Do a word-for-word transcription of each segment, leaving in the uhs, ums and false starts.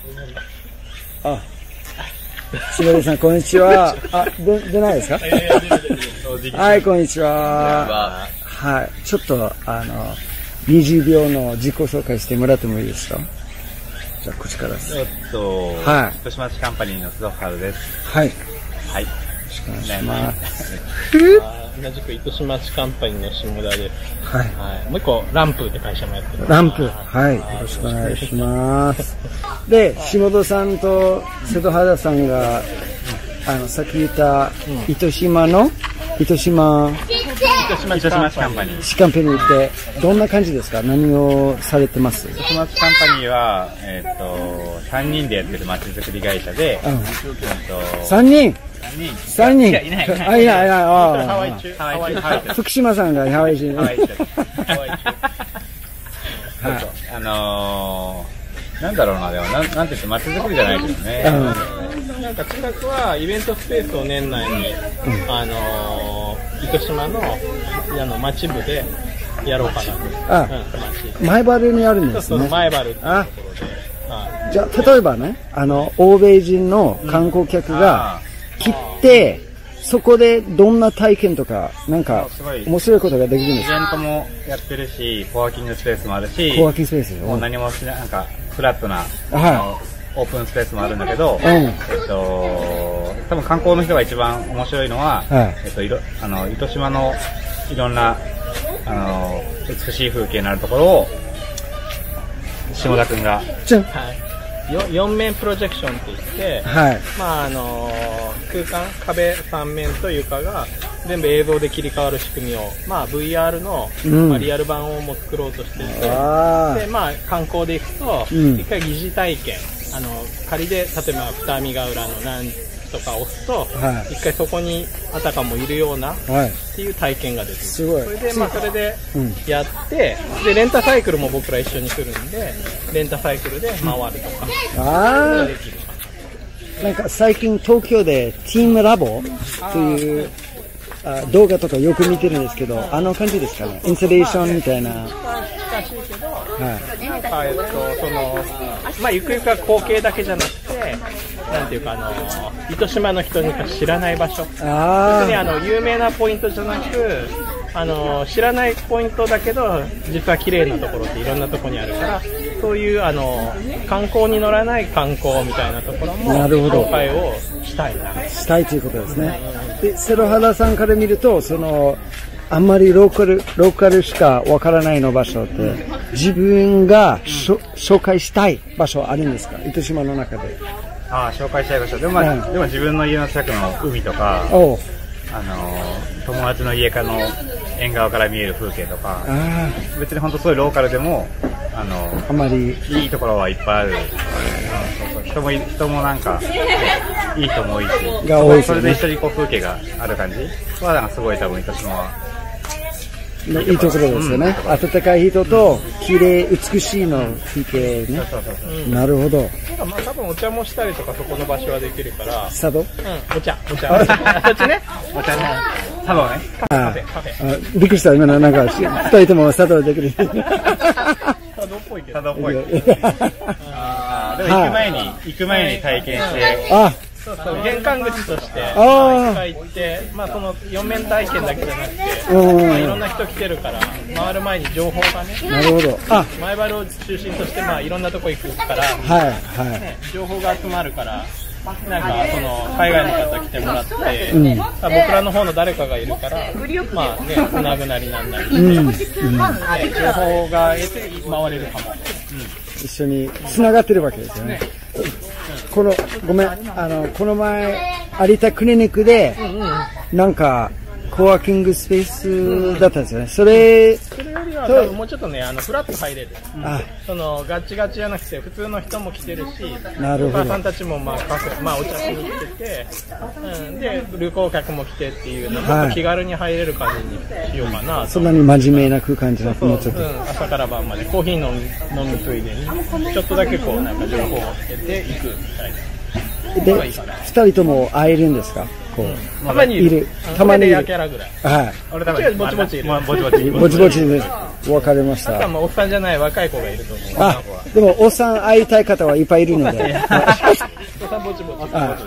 あ、しのりさん、こんにちは。あ、で、出ないですか？はい、こんにちは。はい、ちょっと、あの、にじゅうびょうの自己紹介してもらってもいいですか？じゃあ、こっちからです。 えっと、はい。糸島市カンパニーの須藤春です。 はい。 はい。よろしくお願いします。 同じく糸島市カンパニーの下田です。 はい。 はい。もう一個、ランプって会社もやってます。 ランプ。はい。よろしくお願いします。で、下田さんと瀬戸原さんが、あの、さっき言った糸島の、糸島、 糸島市カンパニー。 市カンパニーって、どんな感じですか？何をされてます？ 糸島市カンパニーは、えっと、さんにんでやってる街づくり会社で、 うん。さんにんさんにん。 いない、いない。 あ、いない、いない。 ハワイ中。 ハワイ中。 福島さんがハワイ中。 ハワイ中。ハワイ中。そうそう。あのー、なんだろうな、でも、なん、なんて言って街づくりじゃないけどね。 うん。なんか近くはイベントスペースを年内に、うん、あのー、糸島の、あの、町部でやろうかなと。 あ、うん、前原にあるんですね。 そうそう、前原っていうところで。 あ、じゃあ、例えばね、あの、欧米人の観光客が来て、うん、そこでどんな体験とか、なんか、面白いことができるんですか？ イベントもやってるし、コワーキングスペースもあるし、 コワーキングスペースもう何もしない、なんか、フラットな、 はい、 オープンスペースもあるんだけど、 うん、えっと、多分観光の人が一番面白いのは、はい、えっと、いろ、あの、糸島のいろんな、あの、美しい風景のあるところを、下田くんが、 じゃん。 はい。よんめんプロジェクションって言って、はい、まああのー、空間、壁さんめんと床が全部映像で切り替わる仕組みを、まあ、ブイアール の、うん、まあ、リアル版をも作ろうとしていて、で、まあ、観光で行くと、うん、一回疑似体験、あの、仮で、例えば二見ヶ浦のなんとか押すと、はい、一回そこにあたかもいるような、はい、っていう体験が出てくる。 すごい。 それで、まあ、それでやって、うん、で、レンタサイクルも僕ら一緒に来るんで、レンタサイクルで回るとか、うん、ああ、 なんか最近東京でティームラボというあ動画とかよく見てるんですけど、あの感じですかね。インスタレーションみたいな。 近しいけど、はい、なんかえっとそのまあゆくゆくは光景だけじゃなくて、なんていうかあの糸島の人にしか知らない場所。あ別にあの有名なポイントじゃなく、あの知らないポイントだけど実は綺麗なところっていろんなところにあるから、そういうあの観光に乗らない観光みたいなところも紹介をしたいな。 したいということですね。で、瀬戸原さんから見ると、そのあんまりローカルローカルしかわからないの場所って、うん、自分がしょ、うん、紹介したい場所あるんですか？糸島の中で。 ああ、紹介したい場所。でも、まあうん、でも自分の家の近くの海とか、あの友達の家からの縁側から見える風景とか、別に本当そういうローカルでもあのあまりいいところはいっぱいある。そうそう人も人もなんかいい人も多いし、が多いですよね。それで一緒にこう風景がある感じはなんかすごい多分糸島はいいところですよね。うん、暖かい人と綺麗美しいの風景ね。なるほど。 まあ多分お茶もしたりとかそこの場所はできるから。 佐渡？ うん、お茶、お茶。そっちね。 お茶ね。佐渡ね。 カフェ、カフェ。 びっくりした今のなんか二人とも佐渡できる。 佐渡っぽいけど。 佐渡っぽい。ああ、でも行く前に行く前に体験して。 あ。 そうそう玄関口として一回行って、まあ、そのよんめん体験だけじゃなくて、まあ、いろんな人来てるから回る前に情報がね、 なるほど、あ前原を中心として、まあ、いろんなとこ行くから、 はいはいね、情報が集まるからなんかその海外の方来てもらって、うん、僕らの方の誰かがいるから、まあね、つなぐなりなんなりして、うんうん、情報が得て回れるかも、うん、 一緒につながってるわけですよね。このごめんあのこの前有田クリニックで、うんうん、なんかコワーキングスペースだったんですよね。それそれよりは多分もうちょっとねあのフラッと入れる。あそのガチガチじゃなくて普通の人も来てるし、 なるほど。 お母さんたちもまあカフェまあお茶しに来てて、うん、で旅行客も来てっていうのもっと気軽に入れる感じにしようかなと。 そんなに真面目な空間じゃなくてもうちょっと、 うん、朝から晩までコーヒー飲む飲むついでにちょっとだけこうなんか情報をつけていくみたいな。 で、二人とも会えるんですか？こう、 たまにいる。 たまにいる。 キャラぐらい。 はい。 俺多分ぼちぼちいる。 ぼちぼち。 ぼちぼちです。 わかりました。 あとはもうおっさんじゃない若い子がいると思う。 あ、でもおっさん会いたい方はいっぱいいるので。 おっさんぼちぼち。 はい。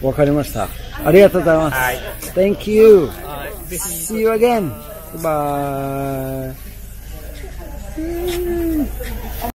わかりました。ありがとうございます。はい。Thank you. See you again. Bye.